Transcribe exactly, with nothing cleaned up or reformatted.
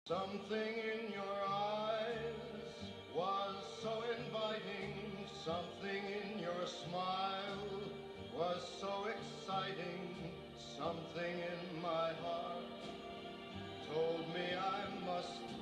Something in your eyes was so inviting, something in your smile was so exciting, something in my heart told me I must